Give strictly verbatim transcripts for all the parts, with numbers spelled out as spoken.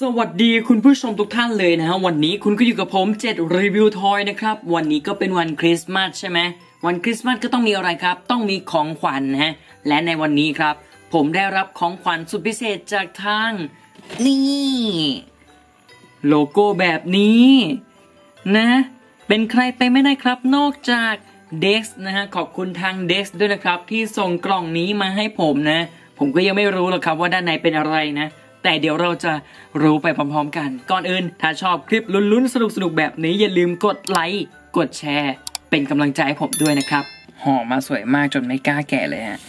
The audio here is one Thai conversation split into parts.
วัสดีคุณผู้ชมทุกท่านเลยนะฮะวันนี้คุณก็อยู่กับผมเจ็ดรีวิวทอยนะครับวันนี้ก็เป็นวันคริสต์มาสใช่ไหมวันคริสต์มาสก็ต้องมีอะไรครับต้องมีของขวัญนะฮะและในวันนี้ครับผมได้รับของขวัญสุดพิเศษจากทางนี่โลโก้แบบนี้นะเป็นใครไปไม่ได้ครับนอกจาก Dex นะฮะขอบคุณทาง Dex ด้วยนะครับที่ส่งกล่องนี้มาให้ผมนะผมก็ยังไม่รู้หรอกครับว่าด้านในเป็นอะไรนะแต่เดี๋ยวเราจะรู้ไปพร้อมๆกันก่อนอื่นถ้าชอบคลิปลุ้นๆสนุกๆแบบนี้อย่าลืมกดไลค์กดแชร์เป็นกำลังใจให้ผมด้วยนะครับห่อมาสวยมากจนไม่กล้าแกะเลยฮะ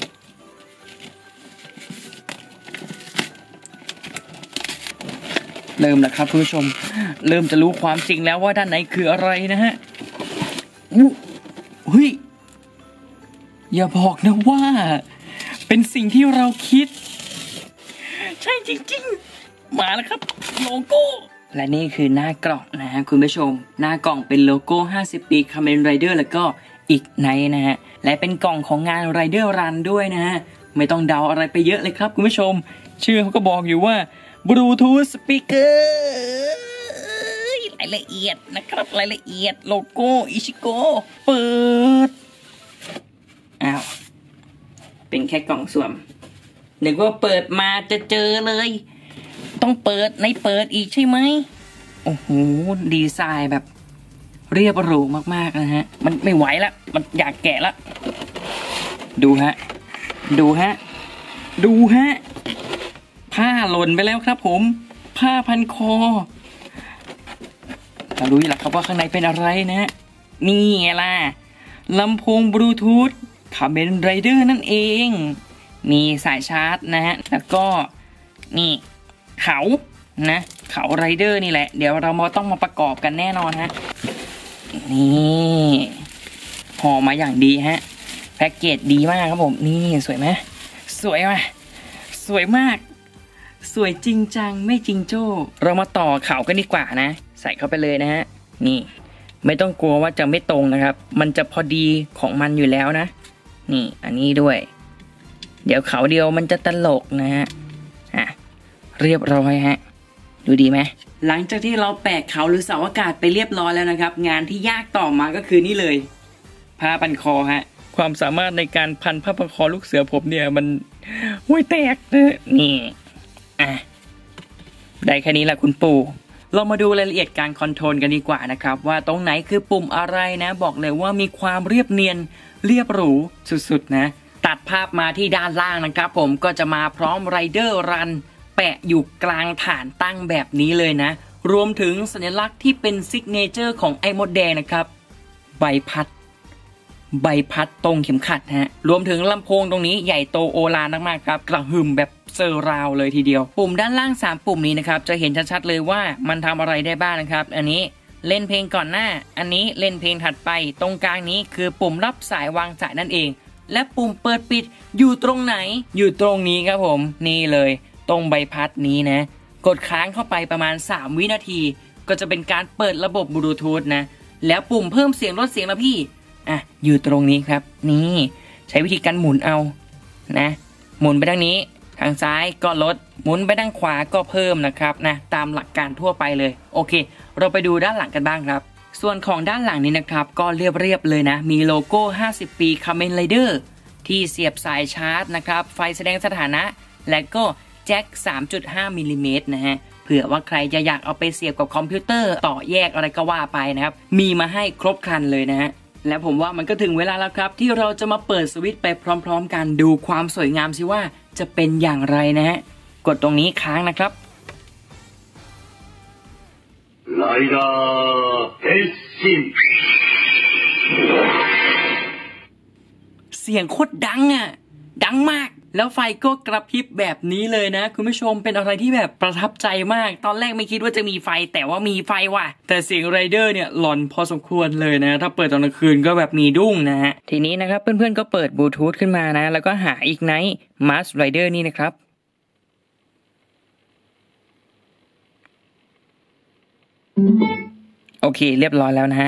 เริ่มแล้วครับคุณผู้ชมเริ่มจะรู้ความจริงแล้วว่าด้านในคืออะไรนะฮะอู้เฮ้ยอย่าบอกนะว่าเป็นสิ่งที่เราคิดใช่จริงๆมาแล้วครับโลโก้และนี่คือหน้ากล่องนะฮะคุณผู้ชมหน้ากล่องเป็นโลโก้ห้าสิบปีคาเมนไรเดอร์แล้วก็อีกไนท์นะฮะและเป็นกล่องของงานไรเดอร์รันด้วยนะฮะไม่ต้องเดาอะไรไปเยอะเลยครับคุณผู้ชมชื่อเขาก็บอกอยู่ว่าบลูทูธสปีกเกอร์รายละเอียดนะครับรายละเอียดโลโก้อิชิโกเปิดอ้าวเป็นแค่กล่องสวมนึกว่าเปิดมาจะเจอเลยต้องเปิดในเปิดอีกใช่ไหมโอ้โหดีไซน์แบบเรียบหรูมากๆนะฮะมันไม่ไหวละมันอยากแกะละดูฮะดูฮะดูฮะผ้าหล่นไปแล้วครับผมผ้าพันคอเรารู้อยู่แล้วครับว่าข้างในเป็นอะไรนะนี่ไงล่ะลำโพงบลูทูธคาเมนไรเดอร์นั่นเองมีสายชาร์จนะฮะแล้วก็นี่เขานะเขาไรเดอร์นี่แหละเดี๋ยวเรามาต้องมาประกอบกันแน่นอนฮะนี่ห่อมาอย่างดีฮะแพ็กเกจดีมากครับผมนี่สวยไหมสวยว่ะสวยมากสวยจริงจังไม่จริงโจ้เรามาต่อเขากันดีกว่านะใส่เข้าไปเลยนะฮะนี่ไม่ต้องกลัวว่าจะไม่ตรงนะครับมันจะพอดีของมันอยู่แล้วนะนี่อันนี้ด้วยเดี๋ยวเขาเดียวมันจะตลกนะฮะอ่ะเรียบร้อยฮะดูดีไหมหลังจากที่เราแปะเขาหรือเสาอากาศไปเรียบร้อยแล้วนะครับงานที่ยากต่อมาก็คือนี่เลยผ้าพันคอฮะความสามารถในการพันผ้าพันคอลูกเสือผมเนี่ยมันห้วยแตกนะนี่อ่ะได้แค่นี้แหละคุณปู่เรามาดูรายละเอียดการคอนโทรลกันดีกว่านะครับว่าตรงไหนคือปุ่มอะไรนะบอกเลยว่ามีความเรียบเนียนเรียบหรูสุดๆนะตัดภาพมาที่ด้านล่างนะครับผมก็จะมาพร้อมไรเดอร์รันแปะอยู่กลางฐานตั้งแบบนี้เลยนะรวมถึงสัญลักษณ์ที่เป็นซิกเนเจอร์ของไอ้มดแดงนะครับใบพัดใบพัดตรงเข็มขัดฮะรวมถึงลำโพงตรงนี้ใหญ่โตโอฬารมากๆครับกระหึ่มแบบเซอร์ราวเลยทีเดียวปุ่มด้านล่างสามปุ่มนี้นะครับจะเห็นชัดๆเลยว่ามันทำอะไรได้บ้างนะครับอันนี้เล่นเพลงก่อนหน้าอันนี้เล่นเพลงถัดไปตรงกลางนี้คือปุ่มรับสายวางสายนั่นเองและปุ่มเปิดปิดอยู่ตรงไหนอยู่ตรงนี้ครับผมนี่เลยตรงใบพัดนี้นะกดค้างเข้าไปประมาณสามวินาทีก็จะเป็นการเปิดระบบบลูทูธนะแล้วปุ่มเพิ่มเสียงลดเสียงนะพี่อ่ะอยู่ตรงนี้ครับนี่ใช้วิธีการหมุนเอานะหมุนไปด้านนี้ทางซ้ายก็ลดหมุนไปด้านขวาก็เพิ่มนะครับนะตามหลักการทั่วไปเลยโอเคเราไปดูด้านหลังกันบ้างครับส่วนของด้านหลังนี้นะครับก็เรียบๆเลยนะมีโลโก้ห้าสิบปีคาเมนไรเดอร์ที่เสียบสายชาร์จนะครับไฟแสดงสถานะและก็แจ็ค สามจุดห้า มิลลิเมตรนะฮะเผื่อว่าใครจะอยากเอาไปเสียบกับคอมพิวเตอร์ต่อแยกอะไรก็ว่าไปนะครับมีมาให้ครบครันเลยนะฮะและผมว่ามันก็ถึงเวลาแล้วครับที่เราจะมาเปิดสวิตช์ไปพร้อมๆกันดูความสวยงามสิว่าจะเป็นอย่างไรนะฮะกดตรงนี้ค้างนะครับไรเดอร์เฮชินเสียงโคตรดังอ่ะดังมากแล้วไฟก็กระพริบแบบนี้เลยนะคุณผู้ชมเป็นอะไรที่แบบประทับใจมากตอนแรกไม่คิดว่าจะมีไฟแต่ว่ามีไฟว่ะแต่เสียงไรเดอร์เนี่ยหลอนพอสมควรเลยนะถ้าเปิดตอนกลางคืนก็แบบมีดุ้งนะฮะทีนี้นะครับเพื่อนๆก็เปิดบลูทูธขึ้นมานะแล้วก็หาอีกไนท์มาสไรเดอร์นี่นะครับโอเคเรียบร้อยแล้วนะฮะ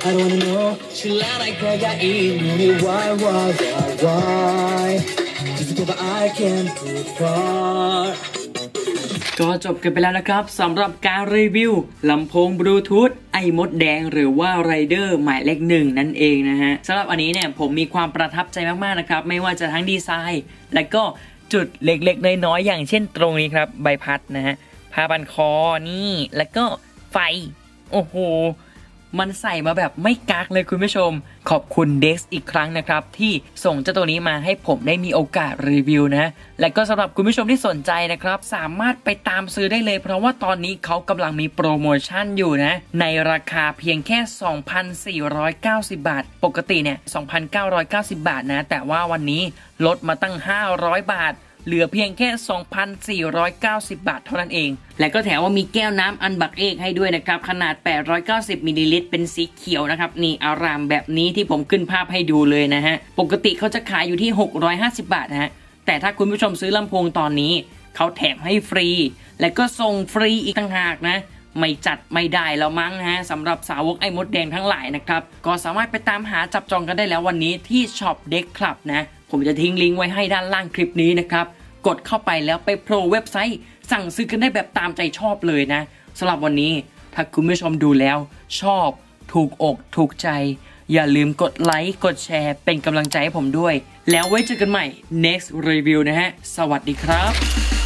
I don't wanna know 신랄한 그가 이 눈이 why why why why Just because I can't do far ก็จบกันไปแล้วนะครับสำหรับการรีวิวลำโพงบลูทูธไอมดแดงหรือว่าไรเดอร์หมายเลขหนึ่งนั่นเองนะฮะสำหรับอันนี้เนี่ยผมมีความประทับใจมากๆนะครับไม่ว่าจะทั้งดีไซน์และก็จุดเล็กๆน้อยๆอย่างเช่นตรงนี้ครับใบพัดนะฮะผ้าบันคอนี่แล้วก็ไฟโอ้โหมันใส่มาแบบไม่กักเลยคุณผู้ชมขอบคุณ Dex อีกครั้งนะครับที่ส่งเจ้าตัวนี้มาให้ผมได้มีโอกาสรีวิวนะและก็สำหรับคุณผู้ชมที่สนใจนะครับสามารถไปตามซื้อได้เลยเพราะว่าตอนนี้เขากำลังมีโปรโมชั่นอยู่นะในราคาเพียงแค่ สองพันสี่ร้อยเก้าสิบ บาทปกติเนี่ย สองพันเก้าร้อยเก้าสิบ บาทนะแต่ว่าวันนี้ลดมาตั้งห้าร้อยบาทเหลือเพียงแค่ สองพันสี่ร้อยเก้าสิบ บาทเท่านั้นเองและก็แถมว่ามีแก้วน้ำอันบักเอกให้ด้วยนะครับขนาดแปดร้อยเก้าสิบมิลลิลิตรเป็นสีเขียวนะครับนี่อารามแบบนี้ที่ผมขึ้นภาพให้ดูเลยนะฮะปกติเขาจะขายอยู่ที่หกร้อยห้าสิบบาทนะฮะแต่ถ้าคุณผู้ชมซื้อลำโพงตอนนี้เขาแถมให้ฟรีและก็ส่งฟรีอีกต่างหากนะไม่จัดไม่ได้แล้วมั้งนะฮะสำหรับสาวกไอ้มดแดงทั้งหลายนะครับก็สามารถไปตามหาจับจองกันได้แล้ววันนี้ที่ช็อป Dex Club นะผมจะทิ้งลิงก์ไว้ให้ด้านล่างคลิปนี้นะครับกดเข้าไปแล้วไปโปรเว็บไซต์สั่งซื้อกันได้แบบตามใจชอบเลยนะสำหรับวันนี้ถ้าคุณผู้ชมดูแล้วชอบถูกอกถูกใจอย่าลืมกดไลค์กดแชร์เป็นกำลังใจให้ผมด้วยแล้วไว้เจอกันใหม่ next review นะฮะสวัสดีครับ